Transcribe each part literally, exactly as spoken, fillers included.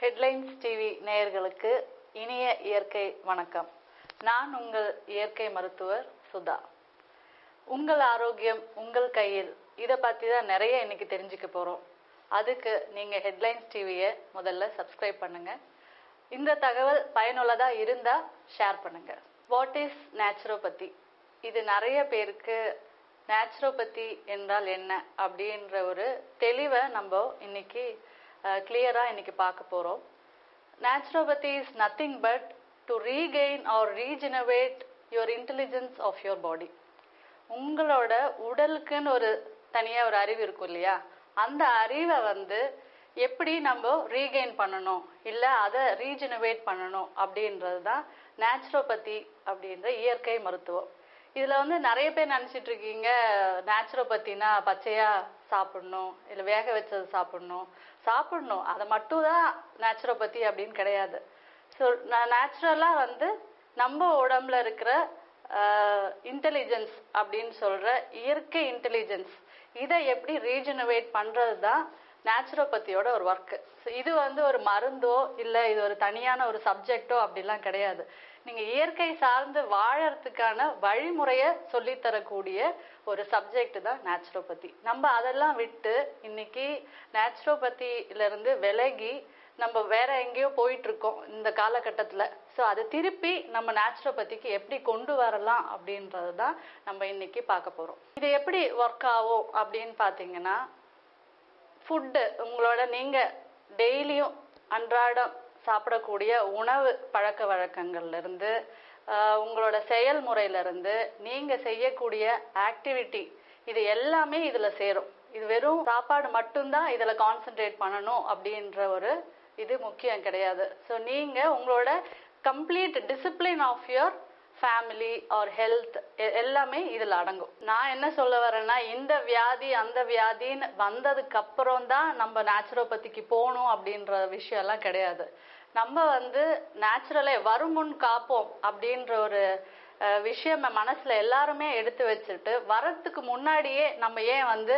Headlines TV நேயர்களுக்கு இனிய இயற்கை வணக்கம். நான் உங்கள் இயற்கை மருத்துவர் சுதா. உங்கள் ஆரோக்கியம் உங்கள் கையில், இதை பற்றி தான் நிறைய இன்னைக்கு தெரிஞ்சுக்க போகிறோம். அதுக்கு நீங்கள் ஹெட்லைன்ஸ் டிவியை முதல்ல சப்ஸ்கிரைப் பண்ணுங்கள். இந்த தகவல் பயனுள்ளதாக இருந்தால் ஷேர் பண்ணுங்கள். What is naturopathy? இது நிறைய பேருக்கு நேச்சுரோபதி என்றால் என்ன அப்படின்ற ஒரு தெளிவை நம்ம இன்னைக்கு கிளியராக இன்னைக்கு பார்க்க போகிறோம். Naturopathy is nothing but to regain or regenerate your intelligence of your body. உங்களோட உடலுக்குன்னு ஒரு தனியாக ஒரு அறிவு இருக்கும் இல்லையா, அந்த அறிவை வந்து எப்படி நம்ம ரீகெயின் பண்ணணும், இல்லை அதை ரீஜெனரேட் பண்ணணும் அப்படின்றது தான் நேச்சுரோபதி அப்படின்ற இயற்கை மருத்துவம். இதில் வந்து நிறைய பேர் நினச்சிட்டு இருக்கீங்க, நேச்சுரோபத்தினா பச்சையாக சாப்பிடணும், இல்லை வேக வச்சது சாப்பிடணும் சாப்பிடணும் அதை மட்டும் தான் நேச்சுரோபதி அப்படின்னு கிடையாது. ஸோ நேச்சுரலாக வந்து நம்ம உடம்புல இருக்கிற இன்டெலிஜென்ஸ் அப்படின்னு சொல்கிற இயற்கை இன்டெலிஜென்ஸ், இதை எப்படி ரீஜெனரேட் பண்ணுறது தான் நேச்சுரோபதியோட ஒரு ஒர்க்கு. ஸோ இது வந்து ஒரு மருந்தோ இல்லை இது ஒரு தனியான ஒரு சப்ஜெக்டோ அப்படிலாம் கிடையாது. நீங்கள் இயற்கை சார்ந்து வாழறதுக்கான வழிமுறையை சொல்லித்தரக்கூடிய ஒரு சப்ஜெக்ட் தான் நேச்சுரோபதி. நம்ம அதெல்லாம் விட்டு இன்னைக்கு நேச்சுரோபதியிலேருந்து விலகி நம்ம வேற எங்கேயோ போயிட்டு இருக்கோம் இந்த காலகட்டத்தில். ஸோ அதை திருப்பி நம்ம நேச்சுரோபதிக்கு எப்படி கொண்டு வரலாம் அப்படின்றது தான் நம்ம இன்னைக்கு பார்க்க போகிறோம். இது எப்படி ஒர்க் ஆகும் அப்படின்னு பார்த்தீங்கன்னா, ஃபுட்டு உங்களோட நீங்கள் டெய்லியும் அன்றாடம் சாப்பிடக்கூடிய உணவு பழக்க வழக்கங்கள்லேருந்து, உங்களோட செயல்முறையிலேருந்து, நீங்கள் செய்யக்கூடிய ஆக்டிவிட்டி, இது எல்லாமே இதில் சேரும். இது வெறும் சாப்பாடு மட்டும்தான் இதில் கான்சென்ட்ரேட் பண்ணணும் அப்படின்ற ஒரு இது முக்கியம் கிடையாது. ஸோ நீங்கள் உங்களோட complete discipline of your family or health எல்லாமே இதில் அடங்கும். நான் என்ன சொல்ல வரேன்னா, இந்த வியாதி அந்த வியாதின்னு வந்ததுக்கு அப்புறம் தான் நம்ம நேச்சுரோபதிக்கு போகணும் அப்படின்ற விஷயம்லாம் கிடையாது. நம்ம வந்து நேச்சுரலே வரும் முன் காப்போம் அப்படின்ற ஒரு விஷயம் மனசுல எல்லாருமே எடுத்து வச்சுட்டு, வரத்துக்கு முன்னாடியே நம்ம ஏன் வந்து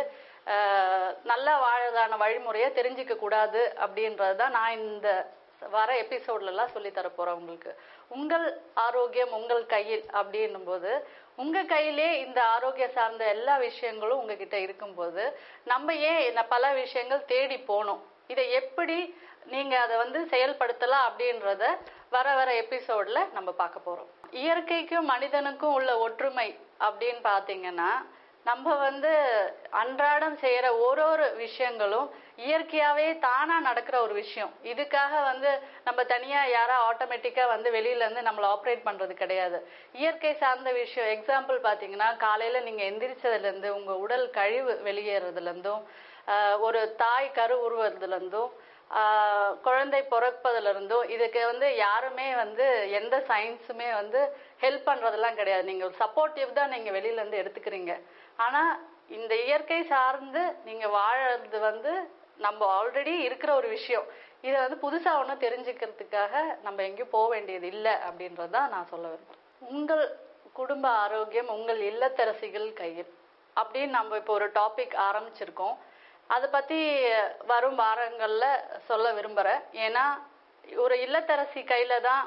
நல்லா வாழதான வழிமுறையை தெரிஞ்சிக்க கூடாது அப்படின்றது தான் நான் இந்த வர எபிசோட்லலாம் சொல்லி தர போகிறேன் உங்களுக்கு. உங்கள் ஆரோக்கியம் உங்கள் கையில் அப்படின்னும் போது, உங்கள் கையிலே இந்த ஆரோக்கிய சார்ந்த எல்லா விஷயங்களும் உங்ககிட்ட இருக்கும்போது நம்ம ஏன் பல விஷயங்கள் தேடி போகணும், இதை எப்படி நீங்கள் அதை வந்து செயல்படுத்தலாம் அப்படின்றத வர வர எபிசோடில் நம்ம பார்க்க போகிறோம். இயற்கைக்கும் மனிதனுக்கும் உள்ள ஒற்றுமை அப்படின்னு பார்த்தீங்கன்னா, நம்ம வந்து அன்றாடம் செய்கிற ஒரு ஒரு விஷயங்களும் இயற்கையாகவே தானாக நடக்கிற ஒரு விஷயம். இதுக்காக வந்து நம்ம தனியாக யாராவது ஆட்டோமேட்டிக்காக வந்து வெளியிலேருந்து நம்மளை ஆப்ரேட் பண்ணுறது கிடையாது. இயற்கை சார்ந்த விஷயம் எக்ஸாம்பிள் பார்த்தீங்கன்னா, காலையில் நீங்கள் எந்திரிச்சதுலேருந்து உங்கள் உடல் கழிவு வெளியேறதுலேருந்தும், ஒரு தாய் கரு உருவதுலேருந்தும், குழந்தை பிறப்பதுலேருந்தும், இதுக்கு வந்து யாருமே வந்து எந்த சயின்ஸுமே வந்து ஹெல்ப் பண்ணுறதெல்லாம் கிடையாது. நீங்கள் ஒரு சப்போர்ட்டிவ் தான் நீங்கள் வெளியிலேருந்து எடுத்துக்கிறீங்க. ஆனால் இந்த இயற்கை சார்ந்து நீங்கள் வாழறது வந்து நம்ம ஆல்ரெடி இருக்கிற ஒரு விஷயம். இதை வந்து புதுசாக ஒன்றும் தெரிஞ்சுக்கிறதுக்காக நம்ம எங்கேயும் போக வேண்டியது இல்லை அப்படின்றது தான் நான் சொல்ல விரும்புகிறேன். உங்கள் குடும்ப ஆரோக்கியம் உங்கள் இல்லத்தரசிகள் கையில் அப்படின்னு நம்ம இப்போ ஒரு டாபிக் ஆரம்பிச்சிருக்கோம். அதை பற்றி வரும் வாரங்களில் சொல்ல விரும்புகிறேன். ஏன்னா ஒரு இல்லத்தரசி கையில் தான்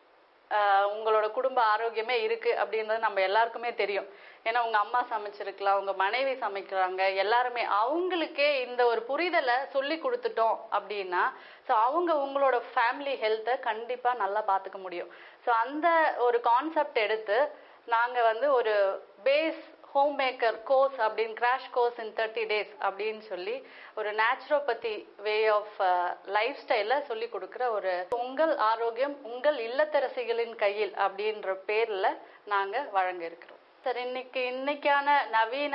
உங்களோட குடும்ப ஆரோக்கியமே இருக்குது அப்படின்றது நம்ம எல்லாருக்குமே தெரியும். ஏன்னா உங்கள் அம்மா சமைச்சிருக்கலாம், உங்கள் மனைவி சமைக்கிறாங்க, எல்லாருமே அவங்களுக்கே இந்த ஒரு புரிதலை சொல்லி கொடுத்துட்டோம் அப்படின்னா, ஸோ அவங்க உங்களோட ஃபேமிலி ஹெல்த்தை கண்டிப்பாக நல்லா பார்த்துக்க முடியும். ஸோ அந்த ஒரு கான்செப்ட் எடுத்து நாங்கள் வந்து ஒரு பேஸ் ஹோம் மேக்கர் கோர்ஸ் அப்படின்னு crash course in thirty days அப்படின்னு சொல்லி ஒரு நேச்சுரோபதி வே ஆஃப் லைஃப் ஸ்டைலில் சொல்லி கொடுக்குற ஒரு உங்கள் ஆரோக்கியம் உங்கள் இல்லத்தரசிகளின் கையில் அப்படின்ற பேரில் நாங்கள் வழங்க இருக்கிறோம். சார், இன்னைக்கு இன்னைக்கான நவீன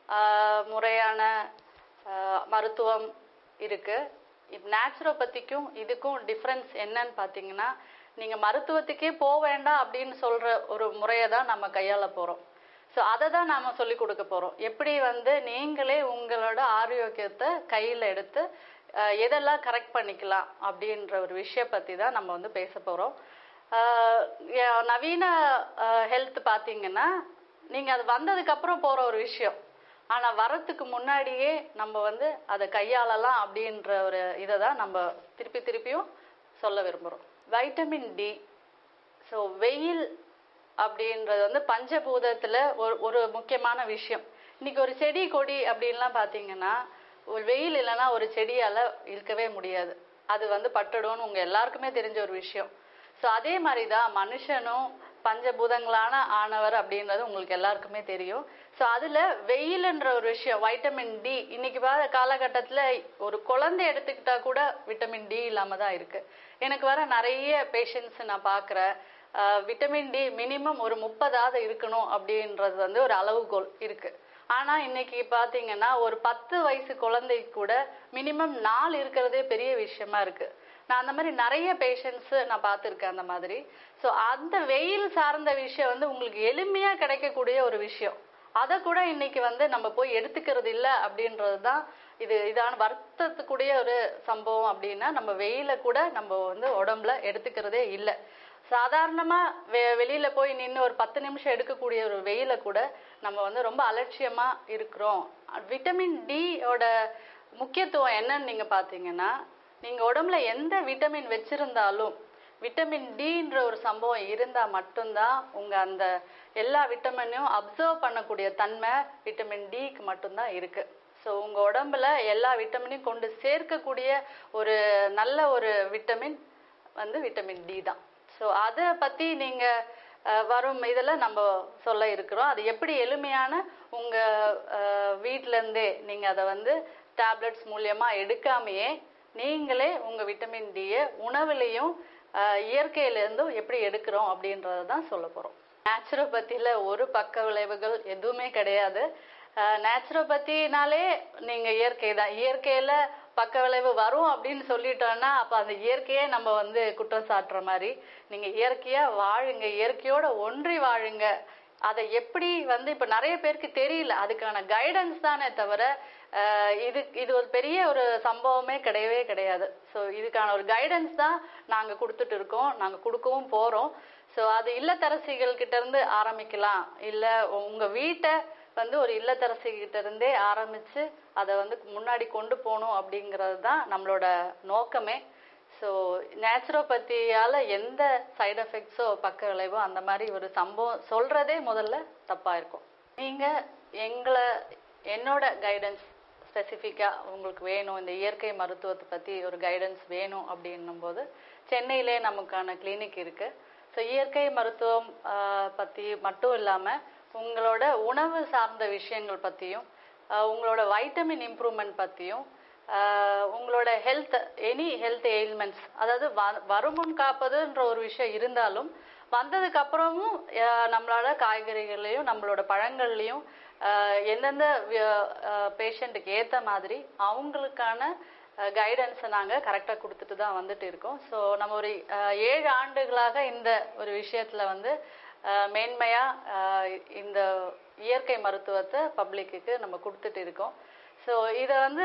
முறையான மருத்துவம் இருக்குது. இப்போ நேச்சுரோபதிக்கும் இதுக்கும் டிஃப்ரென்ஸ் என்னன்னு பார்த்தீங்கன்னா, நீங்கள் மருத்துவத்துக்கே போக வேண்டாம் அப்படின்னு சொல்கிற ஒரு முறையை தான் நம்ம கையாள போகிறோம். ஸோ அதை தான் நாம் சொல்லிக் கொடுக்க போகிறோம். எப்படி வந்து நீங்களே உங்களோட ஆரோக்கியத்தை கையில் எடுத்து எதெல்லாம் கரெக்ட் பண்ணிக்கலாம் அப்படின்ற ஒரு விஷயம் பற்றி தான் நம்ம வந்து பேச போகிறோம். நவீன ஹெல்த் பார்த்தீங்கன்னா, நீங்கள் அது வந்ததுக்கப்புறம் போகிற ஒரு விஷயம். ஆனால் வரத்துக்கு முன்னாடியே நம்ம வந்து அதை கையாளலாம் அப்படின்ற ஒரு இதை தான் நம்ம திருப்பி திருப்பியும் சொல்ல விரும்புகிறோம். வைட்டமின் டி, ஸோ வெயில் அப்படின்றது வந்து பஞ்சபூதத்தில் ஒரு ஒரு முக்கியமான விஷயம். இன்னைக்கு ஒரு செடி கொடி அப்படின்லாம் பார்த்தீங்கன்னா ஒரு வெயில் இல்லைன்னா ஒரு செடியால் இருக்கவே முடியாது, அது வந்து பட்டுடும்னு உங்கள் எல்லாருக்குமே தெரிஞ்ச ஒரு விஷயம். ஸோ அதே மாதிரி தான் மனுஷனும் பஞ்சபூதங்களான ஆனவர் அப்படின்றது உங்களுக்கு எல்லாருக்குமே தெரியும். ஸோ அதில் வெயிலுன்ற ஒரு விஷயம், வைட்டமின் டி, இன்னைக்கு வர காலகட்டத்தில் ஒரு குழந்தை எடுத்துக்கிட்டா கூட விட்டமின் டி இல்லாமல் தான் இருக்குது. எனக்கு வர நிறைய பேஷண்ட்ஸ் நான் பார்க்குறேன், விட்டமின் டி மினிமம் ஒரு முப்பதாவது இருக்கணும் அப்படின்றது வந்து ஒரு அளவுகோல் இருக்குது. ஆனால் இன்னைக்கு பார்த்தீங்கன்னா ஒரு பத்து வயசு குழந்தைக்கு கூட மினிமம் நாலு இருக்கிறதே பெரிய விஷயமா இருக்குது. நான் அந்த மாதிரி நிறைய பேஷண்ட்ஸு நான் பார்த்துருக்கேன் அந்த மாதிரி. ஸோ அந்த வெயில் சார்ந்த விஷயம் வந்து உங்களுக்கு எளிமையாக கிடைக்கக்கூடிய ஒரு விஷயம், அதை கூட இன்னைக்கு வந்து நம்ம போய் எடுத்துக்கிறது இல்லை அப்படின்றது தான் இது இதான வருத்தத்துக்குரிய ஒரு சம்பவம். அப்படின்னா நம்ம வெயில கூட நம்ம வந்து உடம்புல எடுத்துக்கிறதே இல்லை. சாதாரணமாக வெ வெளியில் போய் நின்று ஒரு பத்து நிமிஷம் எடுக்கக்கூடிய ஒரு வெயில கூட நம்ம வந்து ரொம்ப அலட்சியமாக இருக்கிறோம். விட்டமின் டியோட முக்கியத்துவம் என்னன்னு நீங்கள் பார்த்தீங்கன்னா, நீங்கள் உடம்புல எந்த விட்டமின் வச்சிருந்தாலும் விட்டமின் டின்ற ஒரு சம்பவம் இருந்தால் மட்டும்தான் உங்கள் அந்த எல்லா விட்டமினையும் அப்சர்வ் பண்ணக்கூடிய தன்மை விட்டமின் டிக்கு மட்டும்தான் இருக்குது. ஸோ உங்கள் உடம்புல எல்லா விட்டமினையும் கொண்டு சேர்க்கக்கூடிய ஒரு நல்ல ஒரு விட்டமின் வந்து விட்டமின் டி தான். ஸோ அதை பற்றி நீங்கள் வரும் இதில் நம்ம சொல்ல இருக்கிறோம். அது எப்படி எளிமையான உங்கள் வீட்டிலேருந்தே நீங்கள் அதை வந்து டேப்லெட்ஸ் மூலியமாக எடுக்காமையே நீங்களே உங்கள் விட்டமின் டியை உணவுலேயும் இயற்கையிலேருந்தும் எப்படி எடுக்கிறோம் அப்படின்றத தான் சொல்ல போகிறோம். நேச்சுரோபதியில் ஒரு பக்க விளைவுகள் எதுவுமே கிடையாது. நேச்சுரோபதினாலே நீங்கள் இயற்கை தான், இயற்கையில் பக்க விளைவு வரும் அப்படின்னு சொல்லிட்டோன்னா அப்போ அந்த இயற்கையே நம்ம வந்து குற்றம் சாட்டுற மாதிரி. நீங்கள் இயற்கையாக வாழுங்க, இயற்கையோட ஒன்றி வாழுங்க. அதை எப்படி வந்து இப்போ நிறைய பேருக்கு தெரியல, அதுக்கான கைடன்ஸ் தானே தவிர இது இது ஒரு பெரிய ஒரு சம்பவமே கிடையவே கிடையாது. ஸோ இதுக்கான ஒரு கைடன்ஸ் தான் நாங்கள் கொடுத்துட்டு இருக்கோம், நாங்கள் கொடுக்கவும் போகிறோம். ஸோ அது இல்லத்தரசிகள் கிட்ட இருந்து ஆரம்பிக்கலாம், இல்லை உங்கள் வீட்டை வந்து ஒரு இல்லத்தரசிகிட்ட இருந்தே ஆரம்பித்து அதை வந்து முன்னாடி கொண்டு போகணும் அப்படிங்கிறது தான் நம்மளோட நோக்கமே. ஸோ நேச்சுரோபதியால் எந்த சைடு எஃபெக்ட்ஸோ பக்க விளைவோ அந்த மாதிரி ஒரு சம்பவம் சொல்கிறதே முதல்ல தப்பாக இருக்கும். நீங்கள் எங்களை என்னோட கைடன்ஸ் ஸ்பெசிஃபிக்காக உங்களுக்கு வேணும், இந்த இயற்கை மருத்துவத்தை பற்றி ஒரு கைடன்ஸ் வேணும் அப்படின்னும் போது சென்னையிலே நமக்கான கிளினிக் இருக்குது. ஸோ இயற்கை மருத்துவம் பற்றி மட்டும் இல்லாமல் உங்களோட உணவு சார்ந்த விஷயங்கள் பற்றியும் உங்களோட வைட்டமின் இம்ப்ரூவ்மெண்ட் பற்றியும் உங்களோட ஹெல்த் எனி ஹெல்த் எயில்மெண்ட்ஸ், அதாவது வ வருமுன் காப்பதுன்ற ஒரு விஷயம் இருந்தாலும் வந்ததுக்கு அப்புறமும் நம்மளோட காய்கறிகள்லையும் நம்மளோட பழங்கள்லையும் எந்தெந்த பேஷண்ட்டுக்கு ஏற்ற மாதிரி அவங்களுக்கான கைடன்ஸை நாங்கள் கரெக்டாக கொடுத்துட்டு தான் வந்துட்டு இருக்கோம். ஸோ நம்ம ஒரு ஏழு ஆண்டுகளாக இந்த ஒரு விஷயத்தில் வந்து மேன்மையாக இந்த இயற்கை மருத்துவத்தை பப்ளிக்கு நம்ம கொடுத்துட்டு இருக்கோம். ஸோ இதை வந்து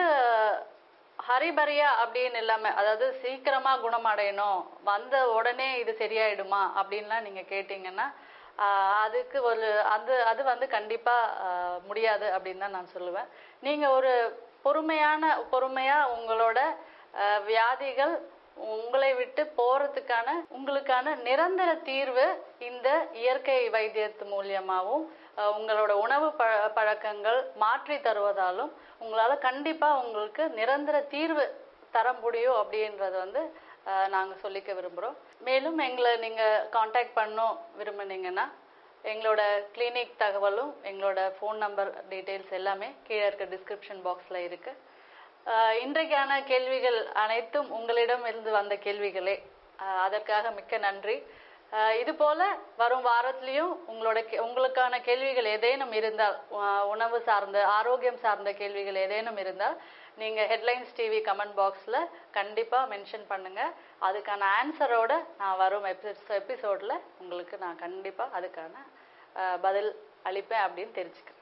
ஹரிபரியா அப்படின்னு இல்லாமல், அதாவது சீக்கிரமாக குணமடையணும், வந்த உடனே இது சரியாயிடுமா அப்படின்லாம் நீங்கள் கேட்டிங்கன்னா அதுக்கு ஒரு அது அது வந்து கண்டிப்பாக முடியாது அப்படின்னு தான் நான் சொல்லுவேன். நீங்கள் ஒரு பொறுமையான பொறுமையாக உங்களோட வியாதிகள் உங்களை விட்டு போகிறதுக்கான உங்களுக்கான நிரந்தர தீர்வு இந்த இயற்கை வைத்தியத்து மூலியமாகவும் உங்களோட உணவு ப பழக்கங்கள் மாற்றி தருவதாலும் உங்களால் கண்டிப்பாக உங்களுக்கு நிரந்தர தீர்வு தர முடியும் அப்படின்றது வந்து நாங்கள் சொல்லிக்க விரும்புகிறோம். மேலும் எங்களை நீங்கள் காண்டாக்ட் பண்ணோம் விரும்புனீங்கன்னா எங்களோட கிளினிக் தகவலும் எங்களோட ஃபோன் நம்பர் டீட்டெயில்ஸ் எல்லாமே கீழே இருக்க டிஸ்கிரிப்ஷன் பாக்ஸில் இருக்குது. இன்றைக்கான கேள்விகள் அனைத்தும் உங்களிடம் இருந்து வந்த கேள்விகளே, அதற்காக மிக்க நன்றி. இது போல வரும் வாரத்திலையும் உங்களோட உங்களுக்கான கேள்விகள் ஏதேனும் இருந்தால், உணவு சார்ந்த ஆரோக்கியம் சார்ந்த கேள்விகள் ஏதேனும் இருந்தால் நீங்கள் ஹெட்லைன்ஸ் டிவி கமெண்ட் பாக்ஸில் கண்டிப்பாக மென்ஷன் பண்ணுங்கள். அதுக்கான ஆன்சரோட நான் வரும் எபிசோட்ஸில் உங்களுக்கு நான் கண்டிப்பாக அதுக்கான பதில் அளிப்பேன் அப்படின்னு தெரிஞ்சுக்கிறேன்.